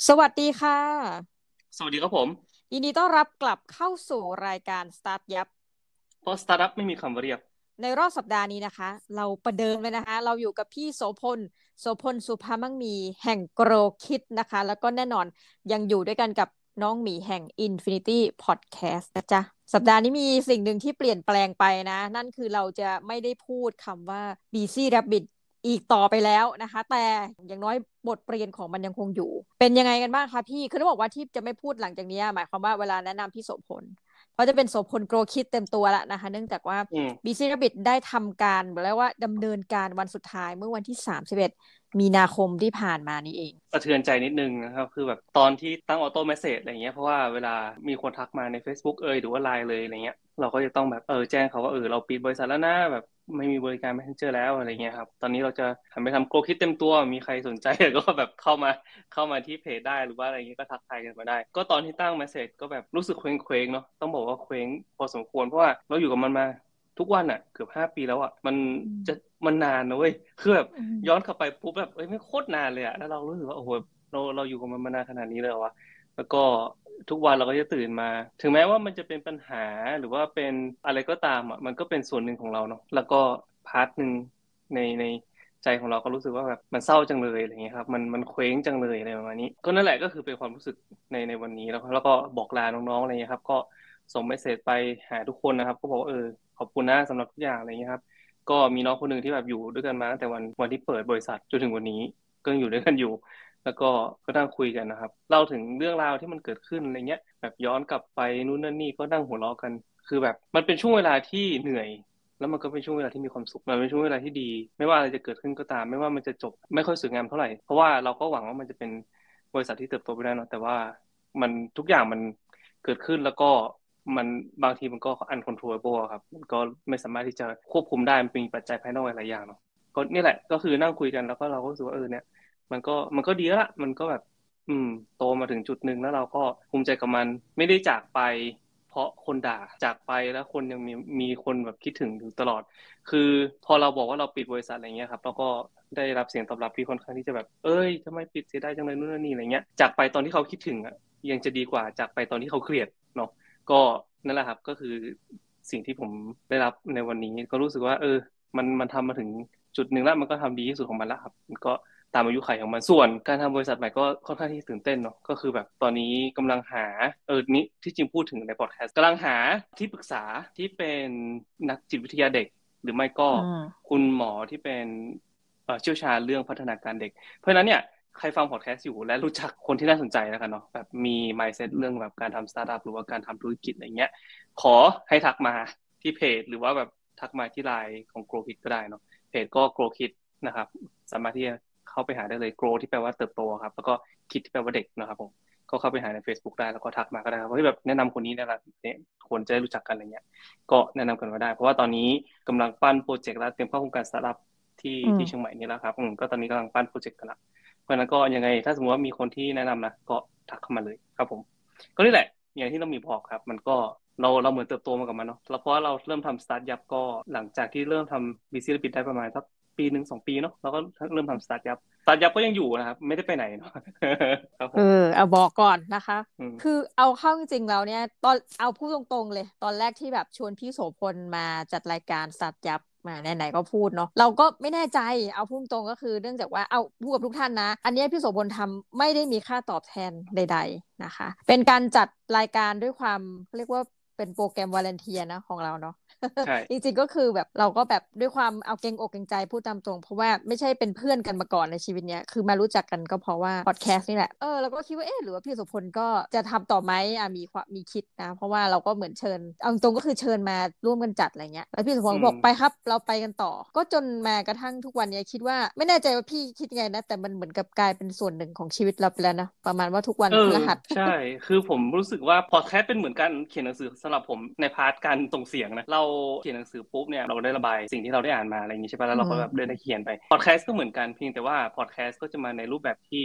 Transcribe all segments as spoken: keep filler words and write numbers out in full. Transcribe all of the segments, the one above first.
สวัสดีค่ะสวัสดีครับผมยินดีต้อนรับกลับเข้าสู่รายการสตาร์ทยับเพราะสตาร์ทอัพไม่มีคำว่าเรียบในรอบสัปดาห์นี้นะคะเราประเดิมเลยนะคะเราอยู่กับพี่โสพลโสพลสุภามั่งมีแห่งโกรคิดนะคะแล้วก็แน่นอนยังอยู่ด้วยกันกับน้องหมีแห่ง Infinity Podcast นะจ๊ะสัปดาห์นี้มีสิ่งหนึ่งที่เปลี่ยนแปลงไปนะนั่นคือเราจะไม่ได้พูดคำว่า Busy Rabbit อีกต่อไปแล้วนะคะแต่อย่างน้อยบทเรียนของมันยังคงอยู่เป็นยังไงกันบ้างคะพี่คือต้องบอกว่าที่จะไม่พูดหลังจากนี้หมายความว่าเวลาแนะนำพี่โสพลเพราะจะเป็นโสพลโกรคิดเต็มตัวแล้วนะคะเนื่องจากว่าอืม Busy Rabbit ได้ทำการบอกแล้วว่าดำเนินการวันสุดท้ายเมื่อวันที่สามสิบเอ็ดมีนาคมที่ผ่านมานี้เองสะเทือนใจนิดนึงนะครับคือแบบตอนที่ตั้งออโต้เมสเสจอะไรเงี้ยเพราะว่าเวลามีคนทักมาใน Facebook เอยหรือว่า ไลน์ เลยอะไรเงี้ยเราก็จะต้องแบบเออแจ้งเขาว่าเออเราปิดบริษัทแล้วนะแบบไม่มีบริการ Messenger แล้วอะไรเงี้ยครับตอนนี้เราจะหันไปทำโกลคิดเต็มตัวมีใครสนใจก็แบบเข้ามาเข้ามาที่เพจได้หรือว่าอะไรเงี้ยก็ทักทายกันมาได้ก็ตอนที่ตั้งเมสเสจก็แบบรู้สึกเคว้งเคว้งเนาะต้องบอกว่าเคว้งพอสมควรเพราะว่าเราอยู่กับมันมาทุกวันอ่ะเกือบห้าปีแล้วอ่ะมันอืมจะมันนานนะเว้ยคือแบบอืมย้อนกลับไปปุ๊บแบบเอ้ยไม่โคตรนานเลยอ่ะแล้วเรารู้สึกว่าโอ้โห เราเราอยู่กับมันมานานขนาดนี้เลยเหรอวะแล้วก็ทุกวันเราก็จะตื่นมาถึงแม้ว่ามันจะเป็นปัญหาหรือว่าเป็นอะไรก็ตามอ่ะมันก็เป็นส่วนหนึ่งของเราเนาะแล้วก็พาร์ทหนึ่งในในใจของเราก็รู้สึกว่าแบบมันเศร้าจังเลยอะไรเงี้ยครับมันมันเคว้งจังเลยอะไรประมาณนี้ก็นั่นแหละก็คือเป็นความรู้สึกในในวันนี้แล้วแล้วก็บอกลาน้องๆอะไรเงี้ยครับก็ส่งเมสเสจไปหาทุกคนนะครับก็บอกว่าเออขอบคุณนะสำหรับทุกอย่างอะไรเงี้ยครับก็มีน้องคนหนึ่งที่แบบอยู่ด้วยกันมาตั้งแต่วันวันที่เปิดบริษัทจนถึงวันนี้ก็ยังอยู่ด้วยกันอยู่ แล้วก็ก็นั่งคุยกันนะครับเล่าถึงเรื่องราวที่มันเกิดขึ้นอะไรเงี้ยแบบย้อนกลับไปนู่นนั่นนี่ก็นั่งหัวเราะกันคือแบบมันเป็นช่วงเวลาที่เหนื่อยแล้วมันก็เป็นช่วงเวลาที่มีความสุขมันเป็นช่วงเวลาที่ดีไม่ว่าอะไรจะเกิดขึ้นก็ตามไม่ว่ามันจะจบไม่ค่อยสวยงามเท่าไหร่เพราะว่าเราก็หวังว่ามันจะเป็นบริษัทที่เติบโตไปได้เนอะแต่ว่ามันทุกอย่างมันเกิดขึ้นแล้วก็มันบางทีมันก็ uncontrollable อะครับมันก็ไม่สามารถที่จะควบคุมได้มันมีปัจจัยภายนอกหลายอย่างเนาะก็นี่แหละก็คือนั่งคุยกันแล้วก็เราก็รู้สึกว่าเออเนี่ย มันก็มันก็ดีแล้วละมันก็แบบอืมโตมาถึงจุดหนึ่งแล้วเราก็ภูมิใจกับมันไม่ได้จากไปเพราะคนด่าจากไปแล้วคนยังมีมีคนแบบคิดถึงอยู่ตลอดคือพอเราบอกว่าเราปิดบริษัทอะไรเงี้ยครับแล้วก็ได้รับเสียงตอบรับที่ค่อนข้างที่จะแบบเอ้ยทำไมปิดเสียดายจังเลยนู่นนนนี่อะไรเงี้ยจากไปตอนที่เขาคิดถึงอ่ะยังจะดีกว่าจากไปตอนที่เขาเครียดเนาะก็นั่นแหละครับก็คือสิ่งที่ผมได้รับในวันนี้ก็รู้สึกว่าเออมันมันทำมาถึงจุดหนึ่งแล้วมันก็ทำดีที่สุดของมันแล้วครับมันก็ ตามอายุขัยของมันส่วนการทำบริษัทใหม่ก็ค่อนข้างที่ตื่นเต้นเนาะก็คือแบบตอนนี้กำลังหาเออนี้ที่จริงพูดถึงในพอดแคสต์กำลังหาที่ปรึกษาที่เป็นนักจิตวิทยาเด็กหรือไม่ก็อืมคุณหมอที่เป็นเอ่อเชี่ยวชาญเรื่องพัฒนาการเด็กเพราะฉะนั้นเนี่ยใครฟังพอดแคสต์อยู่และรู้จักคนที่น่าสนใจแล้วกันเนาะแบบมี mindset เรื่องแบบการทำสตาร์ทอัพหรือว่าการทำธุรกิจอะไรเงี้ยขอให้ทักมาที่เพจหรือว่าแบบทักมาที่ไลน์ของ Grow Kid ก็ได้เนาะเพจก็ Grow Kid นะครับสามารถที่จะ เข้าไปหาได้เลย grow ที่แปลว่าเติบโตครับแล้วก็คิดที่แปลว่าเด็กนะครับผมก็เข้าไปหาใน Facebook ได้แล้วก็ทักมาก็ได้ครับว่าแบบแนะนำคนนี้นะเนี่ยควรจะได้รู้จักกันอะไรเงี้ยก็แนะนำกันมาได้เพราะว่าตอนนี้กำลังปั้นโปรเจกต์แล้วเตรียมเข้าโครงการสตาร์ทอัพที่อืมที่เชียงใหม่นี่แล้วครับอืมก็ตอนนี้กำลังปั้นโปรเจกต์กันละเพราะฉะนั้นก็ยังไงถ้าสมมติว่ามีคนที่แนะนำนะก็ทักเข้ามาเลยครับผมก็นี่แหละอย่างที่เรามีบอกครับมันก็เราเราเหมือนเติบโตมากับมันเนาะแล้วเพราะว่าเราเริ่มทำสตาร์ทอัพก็หลังจากที่เริ่มทำบีซีปิดได้ประมาณสัก ปีหนึ่งสองปีเนาะเราก็เริ่มทำสตาร์ทอัพสตาร์ทอัพก็ยังอยู่นะครับไม่ได้ไปไหนเนาะครับเออผมเอาบอกก่อนนะคะอืมคือเอาเข้าจริงๆแล้วเนี่ยตอนเอาพูดตรงๆเลยตอนแรกที่แบบชวนพี่โสพลมาจัดรายการสตาร์ทยับมาไหนๆก็พูดเนาะเราก็ไม่แน่ใจเอาพูดตรงก็คือเนื่องจากว่าเอาพูดกับทุกท่านนะอันเนี้ยพี่โสพลทำไม่ได้มีค่าตอบแทนใดๆนะคะเป็นการจัดรายการด้วยความเรียกว่าเป็นโปรแกรมวอลันเทียนะของเราเนาะใช่จริงๆก็คือแบบเราก็แบบด้วยความเอาเกรงอกเกรงใจพูดตามตรงเพราะว่าไม่ใช่เป็นเพื่อนกันมาก่อนในชีวิตเนี้ยคือมารู้จักกันก็เพราะว่าพอดแคสต์นี่แหละเออเราก็คิดว่าเอ๊ะหรือว่าพี่โสุพลก็จะทำต่อไหมอ่ะมีความมีคิดนะเพราะว่าเราก็เหมือนเชิญเอาตรงก็คือเชิญมาร่วมกันจัดอะไรเงี้ยแล้วพี่โสุพลอืมก็บอกไปครับเราไปกันต่อก็จนมากระทั่งทุกวันเนี้ยคิดว่าไม่แน่ใจว่าพี่คิดไงนะแต่มันเหมือนกับกลายเป็นส่วนหนึ่งของชีวิตเราไปแล้วนะประมาณว่าทุกวันเออพฤหัสใช่คือผมรู้สึกว่าพอดแคสต์เป็นเหมือนการเขียนหนังสือสำหรับผมในพาร์ทการส่งเสียงนะเราเขียนหนังสือปุ๊บเนี่ยเราได้ระบายสิ่งที่เราได้อ่านมาอะไรอย่างนี้ใช่ป่ะแล้อืวเราก็แบบมได้ได้เขียนไปพอดแคสต์ก็เหมือนกันเพียงแต่ว่าพอดแคสต์ก็จะมาในรูปแบบที่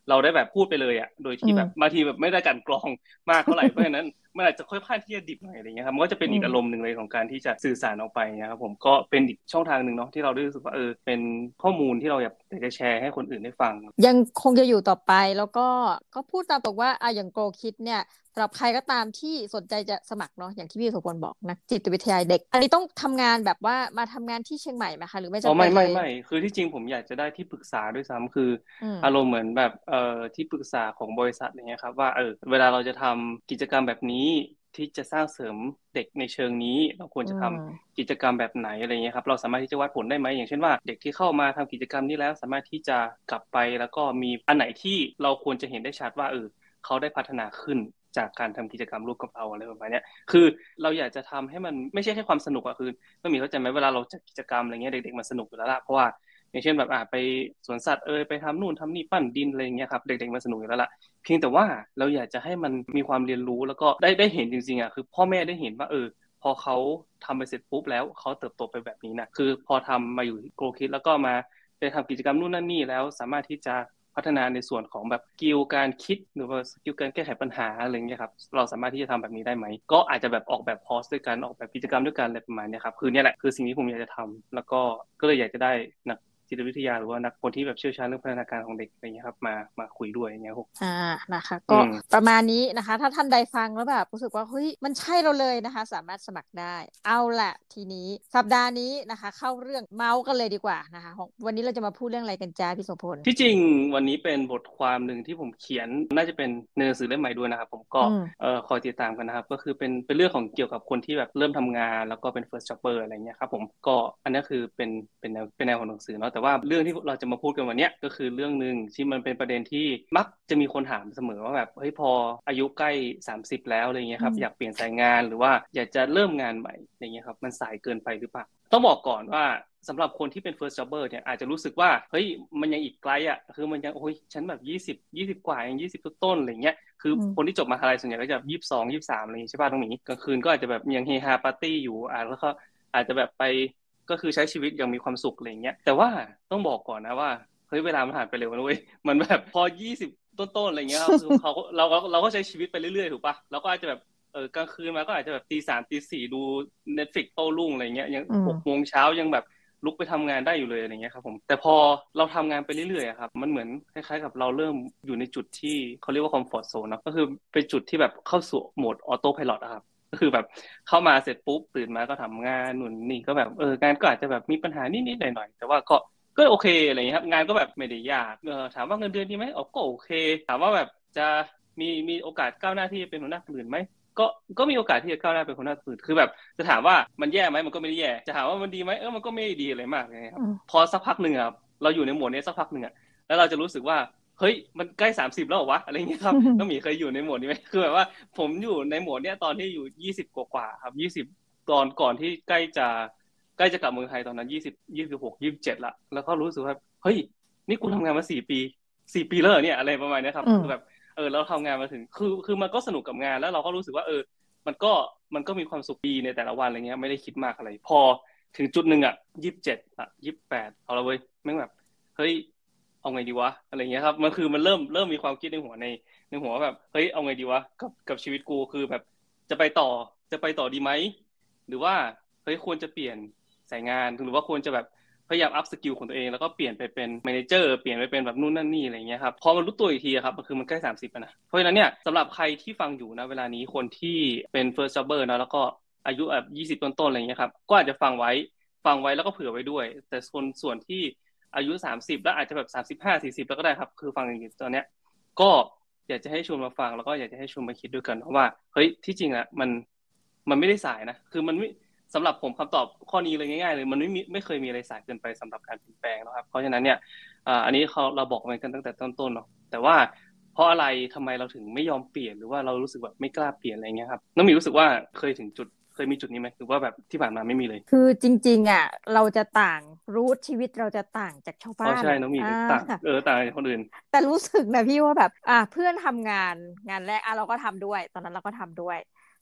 เราได้แบบพูดไปเลยอ่ะโดยที่แบบบางทีแบบไม่ได้กลั่นกรองมากเท่าไหร่เพราะฉะนั้นมันอาจจะค่อยๆที่จะดิบหน่อยอะไรเงี้ยครับมันก็จะเป็นอีกอารมณ์หนึ่งเลยของการที่จะสื่อสารออกไปนะครับผมก็เป็นอีกช่องทางหนึ่งเนาะที่เราได้รู้สึกว่าเออเป็นข้อมูลที่เราอยากจะแชร์ให้คนอื่นได้ฟังยังคงจะอยู่ต่อไปแล้วก็ก็พูดตามตรงว่าอ่ะอย่างโกคิดเนี่ยสำหรับใครก็ตามที่สนใจจะสมัครเนาะอย่างที่พี่โสพลบอกนะจิตวิทยาเด็กอันนี้ต้องทำงานแบบว่ามาทำงานที่เชียงใหม่ไหมคะหรือไม่อ๋อจำเป็ไม่ไม่นเลยไม่คือที่จริงผมอยากจะได้ที่ปรึกษาด้วยซ้ำคืออืมอารมณ์เหมือนแบบเอ่อที่ปรึกษาของบริษัทอย่างเงี้ยครับว่าเออเวลาเราจะทำกิจกรรมแบบนี้ที่จะสร้างเสริมเด็กในเชิงนี้เราควรอืจะทมำกิจกรรมแบบไหนอะไรเงี้ยครับเราสามารถที่จะวัดผลได้ไหมอย่างเช่นว่าเด็กที่เข้ามาทำกิจกรรมนี้แล้วสามารถที่จะกลับไปแล้วก็มีอันไหนที่เราควรจะเห็นได้ชัดว่าเออเขาได้พัฒนาขึ้นจากการทำกิจกรรมร่วมกับเราอะไรประมาณเนี้ยคือเราอยากจะทำให้มันไม่ใช่แค่ความสนุกอะคือต้องมีเข้าใจไหมเวลาเราจัดกิจกรรมอะไรเงี้ยเด็กๆมันสนุกอยู่แล้วล่ะเพราะว่าอย่างเช่นแบบอ่าไปสวนสัตว์เอยไปทำนู่นทำนี่ปั้นดินอะไรเงี้ยครับเด็กๆมันสนุกอยู่แล้วล่ะเพียงแต่ว่าเราอยากจะให้มันมีความเรียนรู้แล้วก็ได้ได้เห็นจริงๆอ่ะคือพ่อแม่ได้เห็นว่าเออพอเขาทำไปเสร็จปุ๊บแล้วเขาเติบโตไปแบบนี้นะคือพอทำมาอยู่โกลคิดแล้วก็มาได้ทำกิจกรรมนู่นนั่นนี่แล้วสามารถที่จะพัฒนาในส่วนของแบบสกิลการคิดหรือว่าสกิลการแก้ไขปัญหาอะไรเงี้ยครับเราสามารถที่จะทำแบบนี้ได้ไหมก็อาจจะแบบออกแบบคอร์สด้วยกันออกแบบกิจกรรมด้วยกันอะไรประมาณนี้ครับคือเนี่ยแหละคือสิ่งที่ผมอยากจะทำแล้วก็ก็เลยอยากจะได้นักจิตวิทยาหรือว่านักคนที่แบบเชี่ยวชาญเรื่องพัฒนาการของเด็กอะไรเงี้ยครับมามาคุยด้วยอย่างเงี้ยครับอ่านะคะอืก็มประมาณนี้นะคะถ้าท่านใดฟังแล้วแบบรู้สึกว่าเฮ้ยมันใช่เราเลยนะคะสามารถสมัครได้เอาละทีนี้สัปดาห์นี้นะคะเข้าเรื่องเมาส์กันเลยดีกว่านะคะของวันนี้เราจะมาพูดเรื่องอะไรกันจ้าพี่โสพลที่จริงวันนี้เป็นบทความหนึ่งที่ผมเขียนน่าจะเป็นในหนังสือเล่มใหม่ด้วยนะครับผมก็อืมเอ่อคอยติดตามกันนะครับก็คือเป็นเป็นเรื่องของเกี่ยวกับคนที่แบบเริ่มทำงานแล้วก็เป็น first jobber อะไรเงี้ยครับผมก็อันนี้คือเป็นเป็นแนวเป็นแนวของหนังสือเนาะแต่ว่าเรื่องที่เราจะมาพูดกันวันเนี้ยก็คือเรื่องหนึ่งที่มันเป็นประเด็นที่มักจะมีคนถามเสมอว่าแบบเฮ้ยพออายุใกล้สามสิบแล้วอะไรเงี้ยครับอยากเปลี่ยนสายงานหรือว่าอยากจะเริ่มงานใหม่อะไรเงี้ยครับมันสายเกินไปหรือเปล่าต้องบอกก่อนว่าสำหรับคนที่เป็น first jobber เนี่ยอาจจะรู้สึกว่าเฮ้ยมันยังอีกไกลอ่ะคือมันยังโอ้ยฉันแบบยี่สิบยี่สิบกว่ายังยี่สิบต้นๆอะไรเงี้ยคือคนที่จบมหาลัยส่วนใหญ่ก็จะยี่สิบสองยี่สิบสามอะไรอย่างงี้ใช่ป่ะตรงนี้กลางคืนก็อาจจะแบบยังเฮฮาปาร์ตี้อยู่อ่าแล้วก็อาจจะแบบไปก็คือใช้ชีวิตอย่างมีความสุขอะไรเงี้ยแต่ว่าต้องบอกก่อนนะว่าเฮ้ยเวลามันผ่านไปเร็วนะเว้ยมันแบบพอยี่สิบต้นๆอะไรเงี้ยคือเขาเราเราก็ใช้ชีวิตไปเรื่อยๆถูกป่ะเราก็อาจจะแบบเออกลางคืนมาก็อาจจะแบบตีสามตีสี่ดู Netflix โต้รุ่งอะไรเงี้ยยังหกโมงเช้ายังแบบลุกไปทำงานได้อยู่เลยอะไรเงี้ยครับผมแต่พอเราทำงานไปเรื่อยๆครับมันเหมือนคล้ายๆกับเราเริ่มอยู่ในจุดที่เขาเรียกว่าคอมฟอร์ z โซนเนาะก็คือเป็นจุดที่แบบเข้าสู่โหมดออโต้ไพลอตอะครับก็คือแบบเข้ามาเสร็จปุ๊บตื่นมาก็ทำงานนู่นนี่ก็แบบเอองานก็อาจจะแบบมีปัญหานิดๆหน่อยๆแต่ว่าก็ก็โอเคอะไรเงี้ยครับงานก็แบบไม่ได้ยากเออถามว่าเงินเดือนดีไหมอ๋อก็โอเคถามว่าแบบจะมีมีโอกาสก้าวหน้าที่จะเป็นหัวหน้าคนอื่นไหม ก็ก็มีโอกาสที่จะก้าวหน้าเป็นคนหน้าตื่นคือแบบจะถามว่ามันแย่ไหมมันก็ไม่ได้แย่จะถามว่ามันดีไหมเออมันก็ไม่ดีอะไรมากเลยครับพอสักพักหนึ่งครับเราอยู่ในโหมดนี้สักพักหนึ่งอ่ะแล้วเราจะรู้สึกว่าเฮ้ยมันใกล้สามสิบแล้วเหรอวะอะไรเงี้ยครับน้องหมีเคยอยู่ในโหมดนี้ไหมคือแบบว่าผมอยู่ในโหมดเนี้ยตอนที่อยู่ยี่สิบกว่าๆครับยี่สิบตอนก่อนที่ใกล้จะใกล้จะกลับเมืองไทยตอนนั้นยี่สิบยี่สิบหกยี่สิบเจ็ดละแล้วก็รู้สึกว่าเฮ้ยนี่กูทำงานมาสี่ปีสี่ปีแล้วเนี่ยอะไรประมาณนี้ครับคือแบบเออเราทำงานมาถึงคือคือมันก็สนุกกับงานแล้วเราก็รู้สึกว่าเออ มันก็มันก็มีความสุขดีในแต่ละวันอะไรเงี้ยไม่ได้คิดมากอะไรพอถึงจุดหนึ่งอ่ะยี่สิบเจ็ดอ่ะยี่สิบแปดเอาละเว้ยแม่งแบบเฮ้ยเอาไงดีวะอะไรเงี้ยครับมันคือมันเริ่มเริ่มมีความคิดในหัวในในหัวแบบเฮ้ยเอาไงดีวะกับกับชีวิตกูคือแบบจะไปต่อจะไปต่อดีไหมหรือว่าเฮ้ยควรจะเปลี่ยนสายงานหรือว่าควรจะแบบพยายามอัพสกิลของตัวเองแล้วก็เปลี่ยนไปเป็นแมเนเจอร์เปลี่ยนไปเป็นแบบนู่นนั่นนี่อะไรเงี้ยครับพอมันรู้ตัวอีกทีครับมันคือมันใกล้สามสิบนะเพราะฉะนั้นเนี่ยสำหรับใครที่ฟังอยู่นะเวลานี้คนที่เป็น first jobber นะแล้วก็อายุแบบยี่สิบต้นๆอะไรเงี้ยครับก็อาจจะฟังไว้ฟังไว้แล้วก็เผื่อไว้ด้วยแต่ส่วนส่วนที่อายุสามสิบแล้วอาจจะแบบสามสิบห้าสี่สิบแล้วก็ได้ครับคือฟังอย่างนี้ตอนเนี้ยก็อยากจะให้ชวนมาฟังแล้วก็อยากจะให้ชวนมาคิดด้วยกันเพราะว่าเฮ้ยที่จริงอะมันมันไม่ได้สายนะคือมันไม่สำหรับผมคำตอบข้อนี้เลยง่ายๆเลยมันไม่มีไม่เคยมีอะไรสายเกินไปสำหรับการเปลี่ยนแปลงนะครับเพราะฉะนั้นเนี่ยอ่าอันนี้เขาเราบอกกันตั้งแต่ต้นๆเนาะแต่ว่าเพราะอะไรทำไมเราถึงไม่ยอมเปลี่ยนหรือว่าเรารู้สึกแบบไม่กล้าเปลี่ยนอะไรเงี้ยครับน้องมีรู้สึกว่าเคยถึงจุดเคยมีจุดนี้ไหมหรือว่าแบบที่ผ่านมาไม่มีเลยคือจริงๆอ่ะเราจะต่างรูทชีวิตเราจะต่างจากชาวอ๋อบ้านใช่น้องมีอ่าเลยต่างเออต่างจากคนอื่นแต่รู้สึกนะพี่ว่าแบบอ่ะเพื่อนทำงานงานแรกอ่ะเราก็ทำด้วยตอนนั้นเราก็ทำด้วย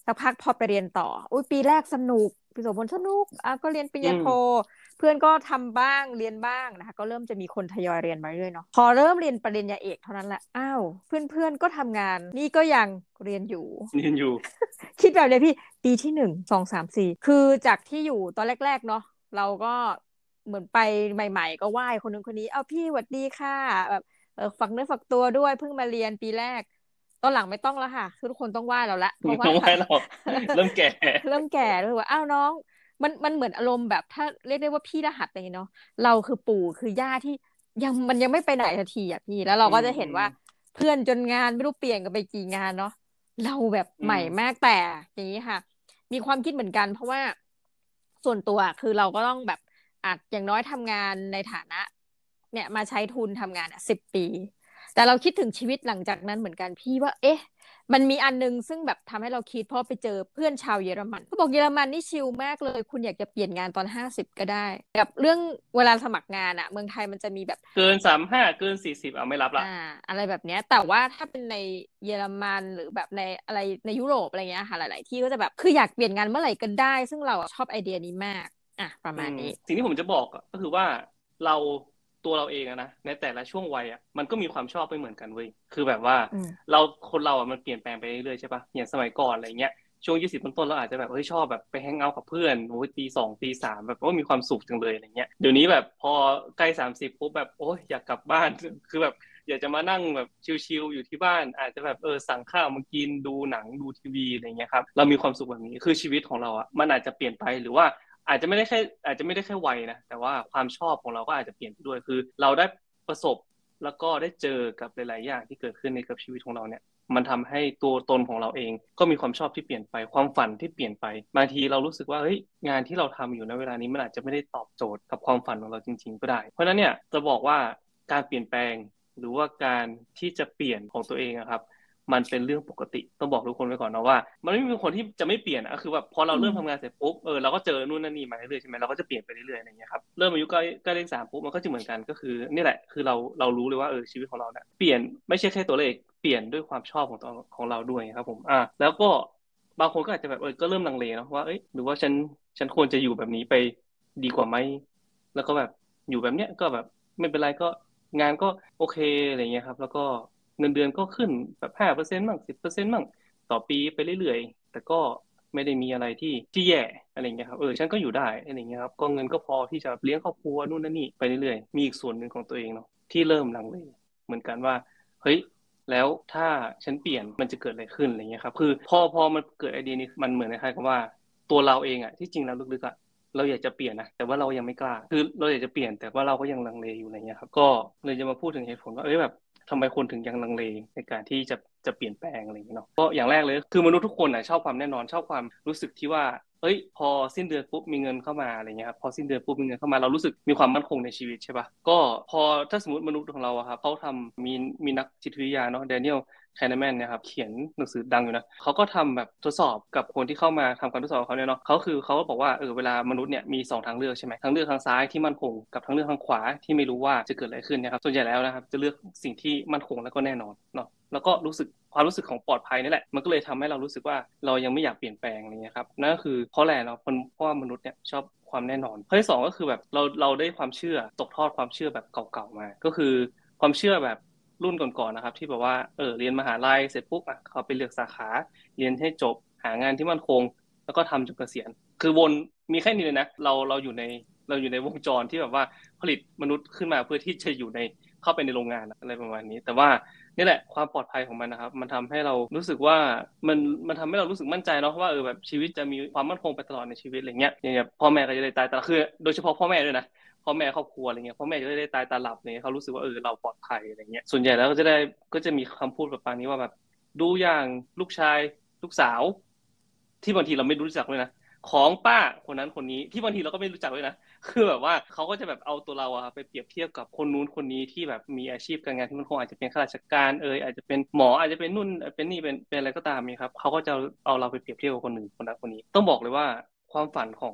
สักพักพอไปเรียนต่ออุ้ยปีแรกสนุกพี่โสพลสนุกอ่ะก็เรียนปริญอืมญาโทเพื่อนก็ทำบ้างเรียนบ้างนะคะก็เริ่มจะมีคนทยอยเรียนมาเรื่อยเนาะพอเริ่มเรียนปริญญาเอกเท่านั้นแหละอ้าวเพื่อนเพื่อนก็ทำงานนี่ก็ยังเรียนอยู่เรียนอยู่คิดแบบเลยพี่ปีที่หนึ่งสองสามสี่คือจากที่อยู่ตอนแรกๆเนาะเราก็เหมือนไปใหม่ๆก็ไหว้คนนึงคนนี้เอาพี่หวัดดีค่ะแบบเออฝักเนื้อฝักตัวด้วยเพิ่งมาเรียนปีแรกตอนหลังไม่ต้องแล้วค่ะคือทุกคนต้องไหว้เราละเพราะว่าน้องไว้เราเริ่มแก่เริ่มแก่เลยว่าอ้าวน้องมันมันเหมือนอารมณ์แบบถ้าเรียกได้ว่าพี่รหัสอะไรอย่างเงี้ยเนาะเราคือปู่คือย่าที่ยังมันยังไม่ไปไหนสักทีอ่ะพี่แล้วเราอืก็มอืมจะเห็นว่าเพื่อนจนงานไม่รู้เปลี่ยนกันไปกี่งานเนาะ เราแบบใหม่อืมมากแต่อย่างนี้ค่ะมีความคิดเหมือนกันเพราะว่าส่วนตัวคือเราก็ต้องแบบอาจอย่างน้อยทำงานในฐานะเนี่ยมาใช้ทุนทำงานอ่ะสิบปีแต่เราคิดถึงชีวิตหลังจากนั้นเหมือนกันพี่ว่าเอ๊ะมันมีอันนึงซึ่งแบบทำให้เราคิดเพราะไปเจอเพื่อนชาวเยอรมันเขาบอกเยอรมันนี่ชิลมากเลยคุณอยากจะเปลี่ยนงานตอนห้าสิบก็ได้กับเรื่องเวลาสมัครงานอ่ะเมืองไทยมันจะมีแบบเกินสามห้าเกินสี่สิบเอาไม่รับอ่าละอะไรแบบเนี้ยแต่ว่าถ้าเป็นในเยอรมันหรือแบบในอะไรในยุโรปอะไรเงี้ยค่ะหลายๆที่ก็จะแบบคืออยากเปลี่ยนงานเมื่อไหร่ก็ได้ซึ่งเราอะชอบไอเดียนี้มากอ่ะประอืมมาณนี้สิ่งที่ผมจะบอกอะก็คือว่าเราตัวเราเองอะนะในแต่ละช่วงวัยอะมันก็มีความชอบไม่เหมือนกันเว้ยคือแบบว่าอืมเราคนเราอะมันเปลี่ยนแปลงไปเรื่อยๆใช่ปะอย่างสมัยก่อนอะไรเงี้ยช่วงยี่สิบต้นๆเราอาจจะแบบเฮ้ยชอบแบบไปแฮงเอาท์กับเพื่อนโอ้ยตีสองตีสามแบบว่ามีความสุขจังเลยอะไรเงี้ยเดี๋ยวนี้แบบพอใกล้สามสิบปุ๊บแบบโอ้ยอยากกลับบ้านคือแบบอยากจะมานั่งแบบชิลๆอยู่ที่บ้านอาจจะแบบเออสั่งข้าวมากินดูหนังดูทีวีอะไรเงี้ยครับเรามีความสุขแบบนี้คือชีวิตของเราอ่ะมันอาจจะเปลี่ยนไปหรือว่าอาจจะไม่ได้แค่อาจจะไม่ได้แค่วัยนะแต่ว่าความชอบของเราก็อาจจะเปลี่ยนไปด้วยคือเราได้ประสบแล้วก็ได้เจอกับหลายๆอย่างที่เกิดขึ้นในกับชีวิตของเราเนี่ยมันทำให้ตัวตนของเราเองก็มีความชอบที่เปลี่ยนไปความฝันที่เปลี่ยนไปบางทีเรารู้สึกว่าเฮ้ยงานที่เราทำอยู่ในเวลานี้มันอาจจะไม่ได้ตอบโจทย์กับความฝันของเราจริงๆก็ได้เพราะฉะนั้นเนี่ยจะบอกว่าการเปลี่ยนแปลงหรือว่าการที่จะเปลี่ยนของตัวเองอะครับมันเป็นเรื่องปกติต้องบอกทุกคนไว้ก่อนนะว่ามันไม่มีคนที่จะไม่เปลี่ยนอะคือแบบพอเราอืมเริ่มทำงานเสร็จปุ๊บเออเราก็เจอนู่นนั่นนี่มาเรื่อยๆใช่ไหมเราก็จะเปลี่ยนไปเรื่อยๆอะไรอย่างเงี้ยครับเริ่มอายุใกล้ใกล้เลขสามปุ๊บมันก็จะเหมือนกันก็คือนี่แหละคือเราเรารู้เลยว่าเออชีวิตของเราเนี่ยเปลี่ยนไม่ใช่แค่ตัวเลขเปลี่ยนด้วยความชอบของตัวของเราด้วยครับผมอ่าแล้วก็บางคนก็อาจจะแบบเออก็เริ่มลังเลเนาะว่าเอ้ยหรือว่าฉันฉันควรจะอยู่แบบนี้ไปดีกว่าไหมแล้วก็แบบอยู่แบบเนี้ยก็แบบไม่เป็นไรก็งานก็โอเคอะไรเงี้ยครับแล้วก็เงินเดือนก็ขึ้นแบบห้าเปอร์เซ็นต์มั่งสิบเปอร์เซ็นต์มั่งต่อปีไปเรื่อยๆแต่ก็ไม่ได้มีอะไรที่ที่แย่อะไรเงี้ยครับเออฉันก็อยู่ได้อะไรเงี้ยครับก็เงินก็พอที่จะเลี้ยงครอบครัวนู่นนั่นนี่ไปเรื่อยๆมีอีกส่วนหนึ่งของตัวเองเนาะที่เริ่มลังเลเหมือนกันว่าเฮ้ย แล้วถ้าฉันเปลี่ยนมันจะเกิดอะไรขึ้นอะไรเงี้ยครับคือพอพอมันเกิดไอเดียนี้มันเหมือนคล้ายๆกับว่าตัวเราเองอ่ะที่จริงแล้วลึกๆอ่ะเราอยากจะเปลี่ยนนะแต่ว่าเรายังไม่กล้าคือเราอยากจะเปลี่ยนแต่ว่าเราก็ยังลังเลอยู่อะไรเงี้ยครับก็เลยจะมาพูดถึงเหตุผลว่าเอ้ยแบบทำไมคนถึงยังลังเลในการที่จะจะเปลี่ยนแปลงอะไรอย่างเงี้ยเนาะก็อย่างแรกเลยคือมนุษย์ทุกคนอ่ะชอบความแน่นอนชอบความรู้สึกที่ว่าเอ้ยพอสิ้นเดือนปุ๊บมีเงินเข้ามาอะไรเงี้ยครับพอสิ้นเดือนปุ๊บมีเงินเข้ามาเรารู้สึกมีความมั่นคงในชีวิตใช่ปะก็พอถ้าสมมติมนุษย์ของเราอะครับเขาทำมีมีนักจิตวิทยาเนาะแดเนียล ไคเนแมนเนี่ยครับเขียนหนังสือดังอยู่นะเขาก็ทำแบบทดสอบกับคนที่เข้ามาทำการทดสอบเขาเนี่ยเนาะเขาคือเขาก็บอกว่าเออเวลามนุษย์เนี่ยมีสองทางเลือกใช่ไหมทางเลือกทางซ้ายที่มั่นคงกับทางเลือกทางขวาที่ไม่รู้ว่าจะเกิดอะไรขึ้นนะครับส่วนใหญ่แล้วนะครับจะเลือกสิ่งที่มั่นคงแล้วก็แน่นอนเนาะแล้วก็รู้สึกความรู้สึกของปลอดภัยนี่แหละมันก็เลยทำให้เรารู้สึกว่าเรายังไม่อยากเปลี่ยนแปลงอะไรเงี้ยครับนั่นก็คือเพราะแหละเนาะเพราะว่ามนุษย์เนี่ยชอบความแน่นอนข้อที่สองก็คือแบบเราเราได้ความเชื่อตกทอดความเชื่อแบบเก่าๆมาก็คือความเชื่อแบบ รุ่นก่อนๆนะครับที่แบบว่าเออเรียนมหาลัยเสร็จปุ๊บอ่ะเขาไปเลือกสาขาเรียนให้จบหางานที่มั่นคงแล้วก็ทำจนเกษียณคือวนมีแค่นี้เลยนะเราเราอยู่ในเราอยู่ในวงจรที่แบบว่าผลิตมนุษย์ขึ้นมาเพื่อที่จะอยู่ในเข้าไปในโรงงานอะไรประมาณนี้แต่ว่านี่แหละความปลอดภัยของมันนะครับมันทำให้เรารู้สึกว่ามันมันทำให้เรารู้สึกมั่นใจเนาะว่าเออแบบชีวิตจะมีความมั่นคงไปตลอดในชีวิตอะไรเงี้ยอย่างเงี้ยพ่อแม่ก็จะได้ตายแต่คือโดยเฉพาะพ่อแม่ด้วยนะ พ่อแม่ครอบครัวอะไรเงี้ยพ่อแม่จะได้ตายตาหลับเนี่ยเขารู้สึกว่าเออเราปลอดภัยอะไรเงี้ยส่วนใหญ่แล้วก็จะได้ก็จะมีคำพูดแบบนี้ว่าแบบดูอย่างลูกชายลูกสาวที่บางทีเราไม่รู้จักเลยนะของป้าคนนั้นคนนี้ที่บางทีเราก็ไม่รู้จักเลยนะคือแบบว่าเขาก็จะแบบเอาตัวเราอะไปเปรียบเทียบกับคนนู้นคนนี้ที่แบบมีอาชีพการงานที่มันคงอาจจะเป็นข้าราชการเอออาจจะเป็นหมออาจจะเป็นนู่นเป็นนี่เป็นเป็นอะไรก็ตามนี่ครับเขาก็จะเอาเราไปเปรียบเทียบกับคนหนึ่งคนนั้นคนนี้ต้องบอกเลยว่าความฝันของ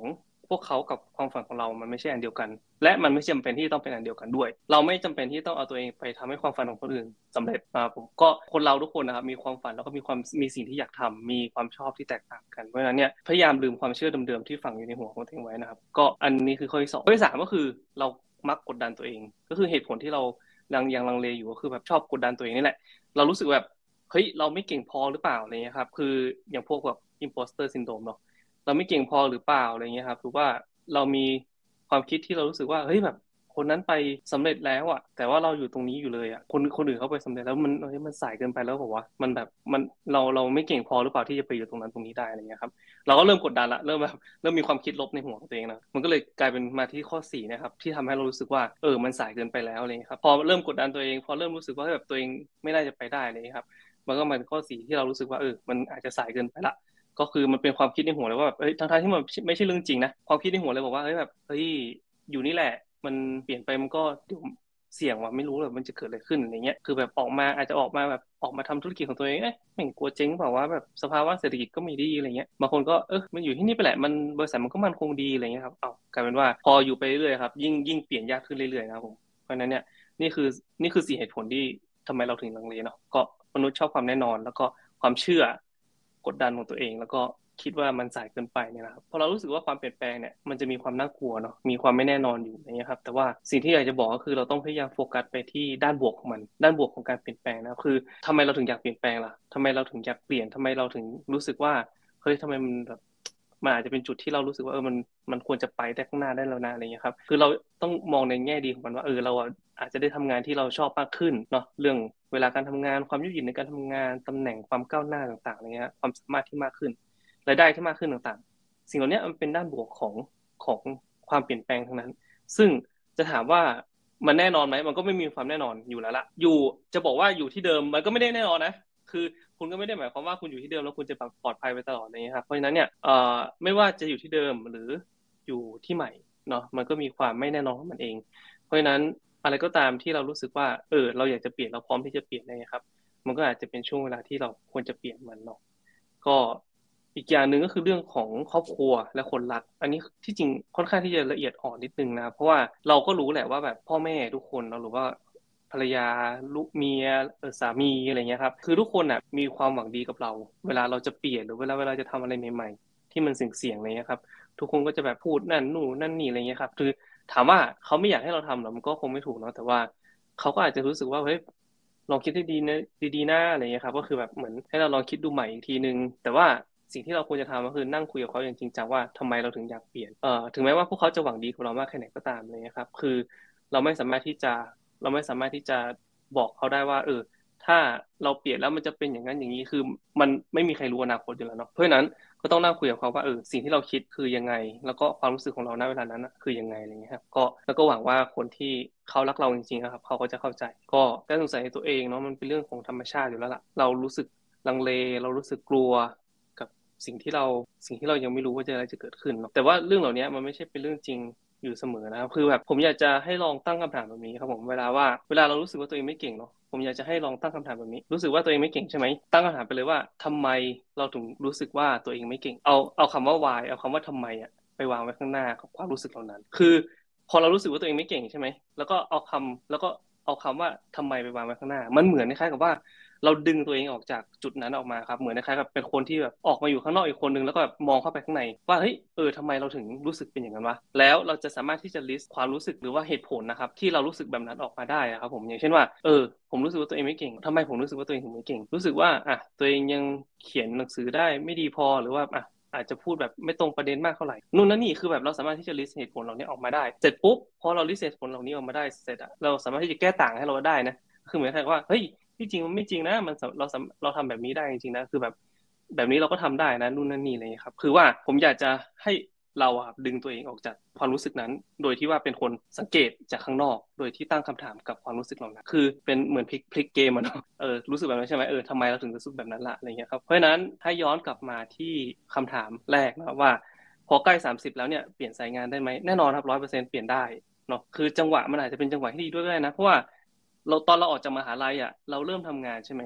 พวกเขากับความฝันของเรามันไม่ใช่อันเดียวกันและมันไม่จำเป็นที่ต้องเป็นอันเดียวกันด้วยเราไม่จำเป็นที่ต้องเอาตัวเองไปทำให้ความฝันของคนอื่นสำเร็จมาผมก็คนเราทุกคนนะครับมีความฝันแล้วก็มีความมีสิ่งที่อยากทำมีความชอบที่แตกต่างกันเพราะฉะนั้นเนี่ยพยายามลืมความเชื่อเดิมๆที่ฝังอยู่ในหัวของตัวเองไว้นะครับก็อันนี้คือข้อที่สองข้อที่สามก็คือเรามักกดดันตัวเองก็คือเหตุผลที่เรายังยังลังเลอยู่ก็คือแบบชอบกดดันตัวเองนี่แหละเรารู้สึกแบบเฮ้ยเราไม่เก่งพอหรือเปล่าอะไรเงี้ยครับคืออย่างพวกแบบ imposter syndrome เนาะเราไม่เก่งพอหรือเปล่าอะไรเงี้ยครับหรือว่าเรามีความคิดที่เรารู้สึกว่าเฮ้ยแบบคนนั้นไปสำเร็จแล้วอ่ะแต่ว่าเราอยู่ตรงนี้อยู่เลยอ่ะคนคนอื่นเขาไปสำเร็จแล้วมันเฮ้ยมันสายเกินไปแล้วบอกว่ามันแบบมันเราเราไม่เก่งพอหรือเปล่าที่จะไปอยู่ตรงนั้นตรงนี้ได้อะไรเงี้ยครับเราก็เริ่มกดดันละเริ่มแบบเริ่มมีความคิดลบในหัวของตัวเองนะมันก็เลยกลายเป็นมาที่ข้อสี่นะครับที่ทำให้เรารู้สึกว่าเออมันสายเกินไปแล้วอะไรเงี้ยครับพอเริ่มกดดันตัวเองพอเริ่มรู้สึกว่าแบบตัวเองไม่น่าจะไปได้อะไรเงี้ยครับมันก็มาข้อสี่ที่เรารู้สึกว่าเออมันอาจจะสายเกินไปละก็คือมันเป็นความคิดในหัวเลยว่าแบบเอ้ยทั้งๆที่มันไม่ใช่เรื่องจริงนะความคิดในหัวเลยบอกว่าเฮ้ยแบบเฮ้ยอยู่นี่แหละมันเปลี่ยนไปมันก็เดี๋ยวเสี่ยงว่ะไม่รู้เลยมันจะเกิดอะไรขึ้นอะไรเงี้ยคือแบบออกมาอาจจะออกมาแบบออกมาทำธุรกิจของตัวเองเอ๊ะไม่กลัวเจ๊งเปล่าว่าแบบสภาวะเศรษฐกิจก็ไม่ดีอะไรเงี้ยบางคนก็เออมันอยู่ที่นี่ไปแหละมันบริษัทมันก็มั่นคงดีอะไรเงี้ยครับเอากลายเป็นว่าพออยู่ไปเรื่อยๆครับยิ่งยิ่งเปลี่ยนยากขึ้นเรื่อยๆนะครับผมเพราะฉะนั้นเนี่ยนี่คือนี่คือสี่เหตุผลที่ทำไมเราถึงลังเลเนาะก็มนุษย์ชอบความแน่นอนแล้วก็ความเชื่อกดดันของตัวเองแล้วก็คิดว่ามันสายเกินไปเนี่ยนะครับพอเรารู้สึกว่าความเปลี่ยนแปลงเนี่ยมันจะมีความน่ากลัวเนาะมีความไม่แน่นอนอยู่อย่างเงี้ยครับแต่ว่าสิ่งที่อยากจะบอกก็คือเราต้องพยายามโฟกัสไปที่ด้านบวกของมันด้านบวกของการเปลี่ยนแปลงนะคือทำไมเราถึงอยากเปลี่ยนแปลงล่ะทำไมเราถึงอยากเปลี่ยนทำไมเราถึงรู้สึกว่าเฮ้ยทำไมมันแบบมันอาจจะเป็นจุดที่เรารู้สึกว่าเออมันมันควรจะไปได้ข้างหน้าได้แล้วนะอะไรเงี้ยครับคือเราต้องมองในแง่ดีของมันว่าเออเราอาจจะได้ทำงานที่เราชอบมากขึ้นเนาะเรื่องเวลาการทำงานความยืดหยุ่นในการทำงานตำแหน่งความก้าวหน้าต่างๆอะไรเงี้ยความสามารถที่มากขึ้นรายได้ที่มากขึ้นต่างๆสิ่งเหล่านี้มันเป็นด้านบวกของของความเปลี่ยนแปลงทั้งนั้นซึ่งจะถามว่ามันแน่นอนไหมมันก็ไม่มีความแน่นอนอยู่แล้วละอยู่จะบอกว่าอยู่ที่เดิมมันก็ไม่ได้แน่นอนนะคือคุณก็ไม่ได้หมายความว่าคุณอยู่ที่เดิมแล้วคุณจะปลอดภัยไปตลอดอะไรเงี้ยครับเพราะฉะนั้นเนี่ยเอ่อไม่ว่าจะอยู่ที่เดิมหรืออยู่ที่ใหม่เนาะมันก็มีความไม่แน่นอนของมันเองเพราะฉะนั้นอะไรก็ตามที่เรารู้สึกว่าเออเราอยากจะเปลี่ยนเราพร้อมที่จะเปลี่ยนเลยครับมันก็อาจจะเป็นช่วงเวลาที่เราควรจะเปลี่ยนมันเนาะก็อีกอย่างหนึ่งก็คือเรื่องของครอบครัวและคนรักอันนี้ที่จริงค่อนข้างที่จะละเอียดอ่อนนิดนึงนะเพราะว่าเราก็รู้แหละว่าแบบพ่อแม่ทุกคนเนาะหรือว่าภรรยาลูกเมียสามีอะไรเงี้ยครับคือทุกคนอ่ะมีความหวังดีกับเราเวลาเราจะเปลี่ยนหรือเวลาเวลาจะทำอะไรใหม่ๆที่มันเสี่ยงๆอะไรเงี้ยครับทุกคนก็จะแบบพูดนั่นนู่นนั่นนี่อะไรเงี้ยครับคือถามว่าเขาไม่อยากให้เราทำหรอมันก็คงไม่ถูกเนาะแต่ว่าเขาก็อาจจะรู้สึกว่าเฮ้ยลองคิดให้ดีนะดีๆนะอะไรเงี้ยครับก็คือแบบเหมือนให้เราลองคิดดูใหม่อีกทีนึงแต่ว่าสิ่งที่เราควรจะทำก็คือนั่งคุยกับเขาอย่างจริงจังว่าทำไมเราถึงอยากเปลี่ยนเอ่อถึงแม้ว่าพวกเขาจะหวังดีกับเรามากแค่ไหนก็ตามอะไรเงี้ยครับคือเราไม่สามารถที่จะเราไม่สามารถที่จะบอกเขาได้ว่าเออถ้าเราเปลี่ยนแล้วมันจะเป็นอย่างนั้นอย่างนี้คือมันไม่มีใครรู้อนาคตอยู่แล้วเนาะเพราะฉะนั้นก็ต้องนั่งคุยกับเขาว่าเออสิ่งที่เราคิดคือยังไงแล้วก็ความรู้สึกของเราณเวลานั้นคือยังไงอะไรเงี้ยครับก็แล้วก็หวังว่าคนที่เขารักเราจริงๆครับเขาก็จะเข้าใจก็การสงสัยในตัวเองเนาะมันเป็นเรื่องของธรรมชาติอยู่แล้วล่ะเรารู้สึกลังเลเรารู้สึกกลัวกับสิ่งที่เราสิ่งที่เรายังไม่รู้ว่าจะอะไรจะเกิดขึ้นเนาะแต่ว่าเรื่องเหล่านี้มันไม่ใช่เป็นเรื่องจริงอยู่เสมอนะครับคือแบบผมอยากจะให้ลองตั้งคำถามแบบนี้ครับผมเวลาว่าเวลาเรารู้สึกว่าตัวเองไม่เก่งเนาะผมอยากจะให้ลองตั้งคำถามแบบนี้รู้สึกว่าตัวเองไม่เก่งใช่ไหมตั้งคำถามไปเลยว่าทำไมเราถึงรู้สึกว่าตัวเองไม่เก่งเอาเอาคำว่า why เอาคำว่าทำไมอะไปวางไว้ข้างหน้ากับความรู้สึกเหล่านั้นคือพอเรารู้สึกว่าตัวเองไม่เก่งใช่ไหมแล้วก็เอาคำแล้วก็เอาคำว่าทำไมไปวางไว้ข้างหน้ามันเหมือนคล้ายๆกับว่าเราดึงตัวเองออกจากจุดนั้นออกมาครับเหมือนคล้ายๆกับเป็นคนที่แบบออกมาอยู่ข้างนอกอีกคนนึงแล้วก็แบบมองเข้าไปข้างในว่าเฮ้ยเออทำไมเราถึงรู้สึกเป็นอย่างนั้นวะแล้วเราจะสามารถที่จะ list ความรู้สึกหรือว่าเหตุผลนะครับที่เรารู้สึกแบบนั้นออกมาได้ครับผมอย่างเช่นว่าเออผมรู้สึกว่าตัวเองไม่เก่งทำไมผมรู้สึกว่าตัวเองถึงไม่เก่งรู้สึกว่าอ่ะตัวเองยังเขียนหนังสือได้ไม่ดีพอหรือว่าอ่ะอาจจะพูดแบบไม่ตรงประเด็นมากเท่าไหร่นู่นนั่นนี่คือแบบเราสามารถที่จะ list เหตุผลเหล่านี้ออกมาได้เสร็จปุ๊บพอเรา list เหตุผลเหล่านี้ออกมาได้เสร็จอะเราสามารถที่จะแก้ต่างให้เราได้นะคือเหมือนกับว่าเฮ้ยที่จริงมันไม่จริงนะมันเราเราทำแบบนี้ได้จริงๆนะคือแบบแบบนี้เราก็ทำได้นะนู่นนั่นนี่อะไรเลยครับคือว่าผมอยากจะให้เราอะดึงตัวเองออกจากความรู้สึกนั้นโดยที่ว่าเป็นคนสังเกตจากข้างนอกโดยที่ตั้งคำถามกับความรู้สึกเหล่านั้นคือเป็นเหมือนพลิกพลิกเกมอะเนาะเออรู้สึกแบบนั้นใช่ไหมเออทำไมเราถึงรู้สึกแบบนั้นละอะไรเงี้ยครับเพราะฉะนั้นถ้าย้อนกลับมาที่คำถามแรกนะว่าพอใกล้สามสิบแล้วเนี่ยเปลี่ยนสายงานได้ไหมแน่นอนครับร้อยเปอร์เซ็นต์เปลี่ยนได้เนาะคือจังหวะมันอาจจะเป็นจังหวะที่ดีด้วยก็ได้นะเพราะว่าเราตอนเราออกจากมหาลัยอ่ะเราเริ่มทำงานใช่ไหม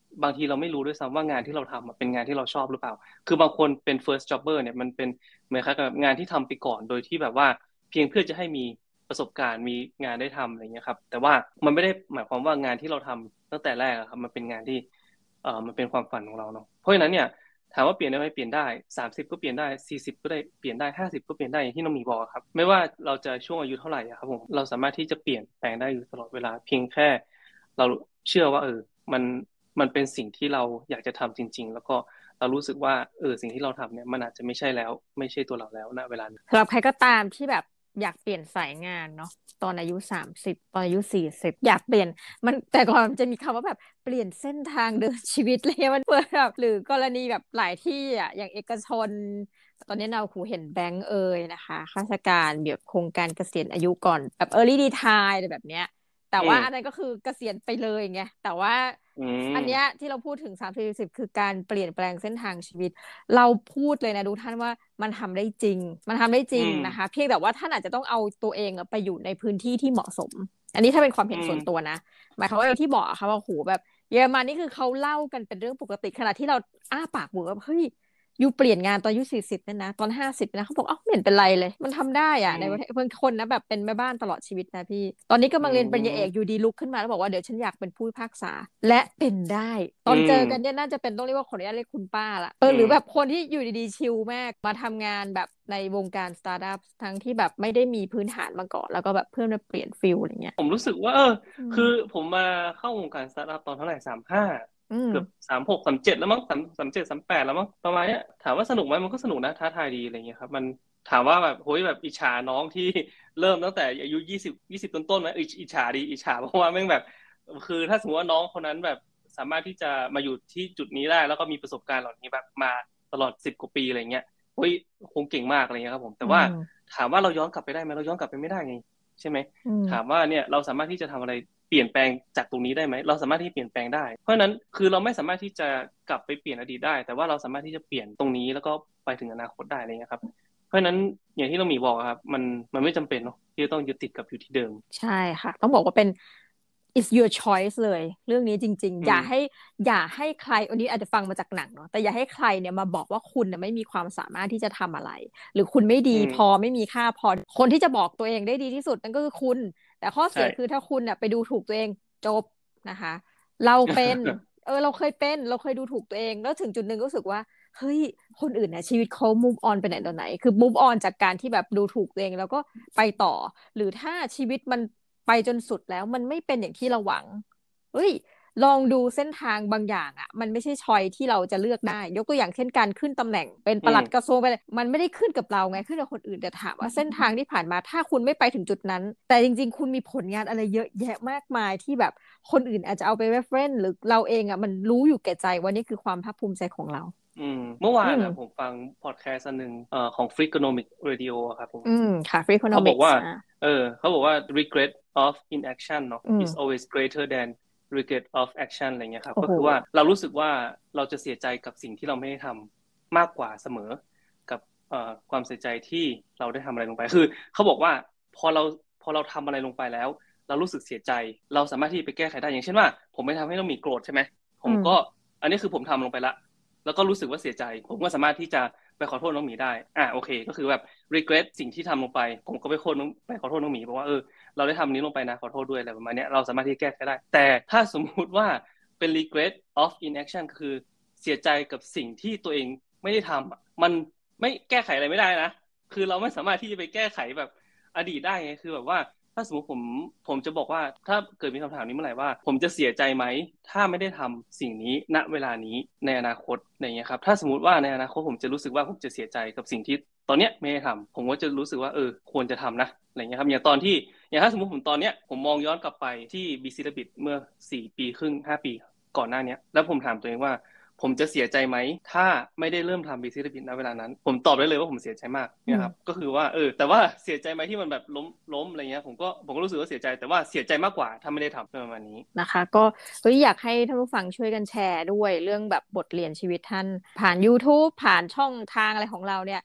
บางทีเราไม่รู้ด้วยซ้ำว่างานที่เราทำเป็นงานที่เราชอบหรือเปล่าคือบางคนเป็น first jobber เนี่ยมันเป็นเหมือนกับงานที่ทำไปก่อนโดยที่แบบว่าเพียงเพื่อจะให้มีประสบการณ์มีงานได้ทำอะไรเงี้ยครับแต่ว่ามันไม่ได้หมายความว่างานที่เราทำตั้งแต่แรกครับมันเป็นงานที่เอ่อมันเป็นความฝันของเราเนาะเพราะฉะนั้นเนี่ยถามว่าเปลี่ยนได้ไหมเปลี่ยนได้สามสิบก็เปลี่ยนได้สี่สิบก็ได้เปลี่ยนได้ห้าสิบก็เปลี่ยนได้อย่างที่น้องหมีบอกครับไม่ว่าเราจะช่วงอายุเท่าไหร่ครับผมเราสามารถที่จะเปลี่ยนแปลงได้อยู่ตลอดเวลาเพียงแค่เราเชื่อว่าเออมันมันเป็นสิ่งที่เราอยากจะทำจริงๆแล้วก็เรารู้สึกว่าเออสิ่งที่เราทำเนี่ยมันอาจจะไม่ใช่แล้วไม่ใช่ตัวเราแล้วณเวลานี้สำหรับใครก็ตามที่แบบอยากเปลี่ยนสายงานเนาะตอนอายุสามสิบตอนอายุสี่สิบอยากเปลี่ยนมันแต่ก่อนมันจะมีคำว่าแบบเปลี่ยนเส้นทางเดินชีวิตอะไรเงี้ยมันเปิดแบบหรือกรณีแบบหลายที่อ่ะอย่างเอกชนตอนนี้เราคูเห็นแบงก์เอยนะคะข้าราชการแบบโครงการเกษียณอายุก่อนแบบ early retire อะไรแบบเนี้ยแต่อืมว่าอันนั้นก็คือเกษียณไปเลยไงแต่ว่าอือันเนี้ยมที่เราพูดถึงสามสิบสี่สิบคือการเปลี่ยนแปลงเส้นทางชีวิต เราพูดเลยนะทุกท่านว่ามันทำได้จริงมันทำได้จริงอืมนะคะเพียงแต่ว่าท่านอาจจะต้องเอาตัวเองไปอยู่ในพื้นที่ที่เหมาะสมอันนี้ถ้าเป็นความอืเห็นส่วนตัวมนะหมายความว่าอย่างที่บอกอะค่ะว่าโหแบบเยอรมันนี่คือเขาเล่ากันเป็นเรื่องปกติขณะที่เราอ้าปากเวอร์ว่าเฮ้ยอยู่เปลี่ยนงานตอนอายุสี่สิบเนี่ยนะตอนห้าสิบนะเขาบอกเอ้าไม่เห็นเป็นไรเลยมันทำได้อือะในประเทศมบางคนนะแบบเป็นแม่บ้านตลอดชีวิตนะพี่ตอนนี้อืกำลังเรียนปริญญาเอกอยู่มดีลุกขึ้นมาแล้วบอกว่าเดี๋ยวฉันอยากเป็นผู้พิพากษาและเป็นได้ตอือนเจอกันมเนี่ยน่าจะเป็นต้องเรียกว่าขออนุญาตเรียกคุณป้าละเอออืมหรือแบบคนที่อยู่ดีๆชิลมากมาทำงานแบบในวงการสตาร์ทอัพทั้งที่แบบไม่ได้มีพื้นฐานมาก่อนแล้วก็แบบเพื่อนมาเปลี่ยนฟิลอะไรเงี้ยผมรู้สึกว่าเอออืมคือผมมาเข้าวงการสตาร์ทอัพตอนเท่าไหร่สามห้าอืมเกือบสามหกสามเจ็ดแล้วมั้งสามสามเจ็ดสามแปดแล้วมั้งประมาณเนี้ยถามว่าสนุกไหมมันก็สนุกนะท้าทายดีอะไรเงี้ยครับมันถามว่าแบบโหยแบบอิจฉาน้องที่เริ่มตั้งแต่อายุยี่สิบยี่สิบต้นๆไหมอิจอิจฉาดีอิจฉาเพราะว่าแม่งแบบคือถ้าสมมติว่าน้องคนนั้นแบบสามารถที่จะมาอยู่ที่จุดนี้ได้แล้วก็มีประสบการณ์เหล่านี้แบบมาตลอดสิบกว่าปีอะไรเงี้ยโอ้ยคงเก่งมากอะไรเงี้ยครับผมแต่อืว่ามถามว่าเราย้อนกลับไปได้ไหมเราย้อนกลับไปไม่ได้ไงใช่ไหมอืมถามว่าเนี่ยเราสามารถที่จะทำอะไรเปลี่ยนแปลงจากตรงนี้ได้ไหมเราสามารถที่เปลี่ยนแปลงได้เพราะฉะนั้นคือเราไม่สามารถที่จะกลับไปเปลี่ยนอดีตได้แต่ว่าเราสามารถที่จะเปลี่ยนตรงนี้แล้วก็ไปถึงอนาคตได้อะไรเงี้ยครับเพราะฉะนั้นอย่างที่เรามีบอกครับมันมันไม่จำเป็นเนาะที่จะต้องยึดติดกับอยู่ที่เดิมใช่ค่ะต้องบอกว่าเป็น it's your choice เลยเรื่องนี้จริงๆอืมอย่าให้อย่าให้ใครอันนี้อาจจะฟังมาจากหนังเนาะแต่อย่าให้ใครเนี่ยมาบอกว่าคุณเนี่ยไม่มีความสามารถที่จะทำอะไรหรือคุณไม่อืดีพอมไม่มีค่าพอคนที่จะบอกตัวเองได้ดีที่สุดนั่นก็คือคุณแต่ข้อเสีใช่ยคือถ้าคุณเนี่ยไปดูถูกตัวเองจบนะคะเราเป็น เออเราเคยเป็นเราเคยดูถูกตัวเองแล้วถึงจุดหนึ่งก็รู้สึกว่าเฮ้ยคนอื่นนะชีวิตเขา move on ไปไหนต่อไหนคือ move on จากการที่แบบดูถูกตัวเองแล้วก็ไปต่อหรือถ้าชีวิตมันไปจนสุดแล้วมันไม่เป็นอย่างที่เราหวังเฮ้ยลองดูเส้นทางบางอย่างอ่ะมันไม่ใช่ชอยที่เราจะเลือกได้ยกตัวอย่างเช่นการขึ้นตำแหน่งเป็นปอืมลัดกระทรวงไปเลยมันไม่ได้ขึ้นกับเราไงขึ้นกับคนอื่นแต่ถามว่าเส้นทางที่ผ่านมาถ้าคุณไม่ไปถึงจุดนั้นแต่จริงๆคุณมีผลงานอะไรเยอะแยะมากมายที่แบบ คนอื่นอาจจะเอาไป reference หรือเราเองอ่ะมันรู้อยู่แก่ใจว่านี่คือความภาคภูมิใจของเราอืมเมื่อวาอืมนอ่ะผมฟังพอดแคสต์อันหนึ่งเอ่อของ Freakonomic Radio อะครับผมอืมค่ะ free เขาบอก economics ว่าอ่ะเออเขาบอกว่า regret of inaction เนาะอืม is always greater than regret of action อะไรเงี้ยครับโอ้โหก็คือว่าเรารู้สึกว่าเราจะเสียใจกับสิ่งที่เราไม่ได้ทำมากกว่าเสมอกับเอ่อความเสียใจที่เราได้ทำอะไรลงไปคือเขาบอกว่าพอเราพอเราทำอะไรลงไปแล้วเรารู้สึกเสียใจเราสามารถที่ไปแก้ไขได้อย่างเช่นว่าผมไม่ทำให้เรามีโกรธใช่ไหมผมก็อืมอันนี้คือผมทำลงไปละแล้วก็รู้สึกว่าเสียใจผมก็สามารถที่จะไปขอโทษน้องหมีได้อ่ะโอเคก็คือแบบ regret สิ่งที่ทำลงไปผมก็ไปโทษน้องไปขอโทษน้องหมีบอกว่าเออเราได้ทำนี้ลงไปนะขอโทษด้วยอะไรประมาณนี้เราสามารถที่จะแก้ไขได้แต่ถ้าสมมุติว่าเป็น regret of inaction ก็คือเสียใจกับสิ่งที่ตัวเองไม่ได้ทำมันไม่แก้ไขอะไรไม่ได้นะคือเราไม่สามารถที่จะไปแก้ไขแบบอดีตได้ไงคือแบบว่าถ้าสมมติผมผมจะบอกว่าถ้าเกิดมีคำถามนี้เมื่อไหร่ว่าผมจะเสียใจไหมถ้าไม่ได้ทำสิ่งนี้ณเวลานี้ในอนาคตอย่างเงี้ยครับถ้าสมมติว่าในอนาคตผมจะรู้สึกว่าผมจะเสียใจกับสิ่งที่ตอนเนี้ยไม่ได้ทำผมก็จะรู้สึกว่าเออควรจะทำนะอะไรเงี้ยครับอย่างตอนที่อย่างถ้าสมมติผมตอนเนี้ยผมมองย้อนกลับไปที่ บี ซี Rabbit เมื่อสี่ปีครึ่งห้าปีก่อนหน้านี้แล้วผมถามตัวเองว่าผมจะเสียใจไหมถ้าไม่ได้เริ่มทำ Basic Habit ณเวลานั้นผมตอบได้เลยว่าผมเสียใจมากเนี่ยครับก็คือว่าเออแต่ว่าเสียใจไหมที่มันแบบล้มล้มอะไรเงี้ยผมก็ผมก็รู้สึกว่าเสียใจแต่ว่าเสียใจมากกว่าถ้าไม่ได้ทำประมาณนี้นะคะก็เฮ้ยอยากให้ท่านผู้ฟังช่วยกันแชร์ด้วยเรื่องแบบบทเรียนชีวิตท่านผ่าน YouTube ผ่านช่องทางอะไรของเราเนี่ย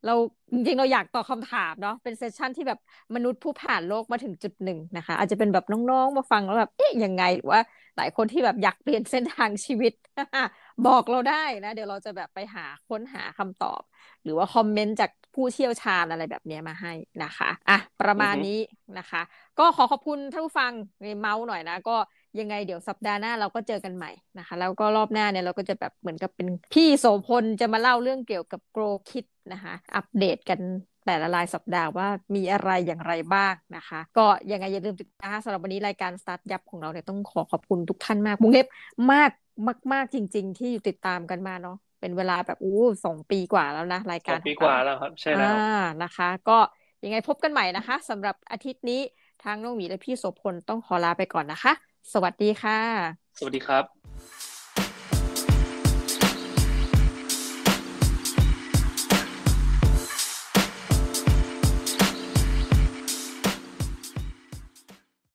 เราจริงๆเราอยากตอบคำถามเนาะเป็นเซสชั่นที่แบบมนุษย์ผู้ผ่านโลกมาถึงจุดหนึ่งนะคะอาจจะเป็นแบบน้องๆมาฟังแล้วแบบเอ๊ะยังไงหรือว่าหลายคนที่แบบอยากเปลี่ยนเส้นทางชีวิตบอกเราได้นะเดี๋ยวเราจะแบบไปหาค้นหาคำตอบหรือว่าคอมเมนต์จากผู้เชี่ยวชาญอะไรแบบนี้มาให้นะคะอ่ะประอือฮึมาณนี้นะคะก็ขอขอบคุณท่านผู้ฟังในเมาส์หน่อยนะก็ยังไงเดี๋ยวสัปดาห์หน้าเราก็เจอกันใหม่นะคะแล้วก็รอบหน้าเนี่ยเราก็จะแบบเหมือนกับเป็นพี่โสพลจะมาเล่าเรื่องเกี่ยวกับโกรคิดนะคะอัปเดตกันแต่ละรายสัปดาห์ว่ามีอะไรอย่างไรบ้างนะคะก็ยังไงอย่าลืมติดตามสำหรับวันนี้รายการสตาร์ทยับของเราเนี่ยต้องขอขอบคุณทุกท่านมากวงเล็บมากมากๆจริงๆที่อยู่ติดตามกันมาเนาะเป็นเวลาแบบอู้สองปีกว่าแล้วนะรายสองปีการของเรากว่าแล้วครับใช่อ่าแล้วนะคะก็ยังไงพบกันใหม่นะคะสำหรับอาทิตย์นี้ทางน้องหมีและพี่โสพลต้องขอลาไปก่อนนะคะสวัสดีค่ะสวัสดีครับ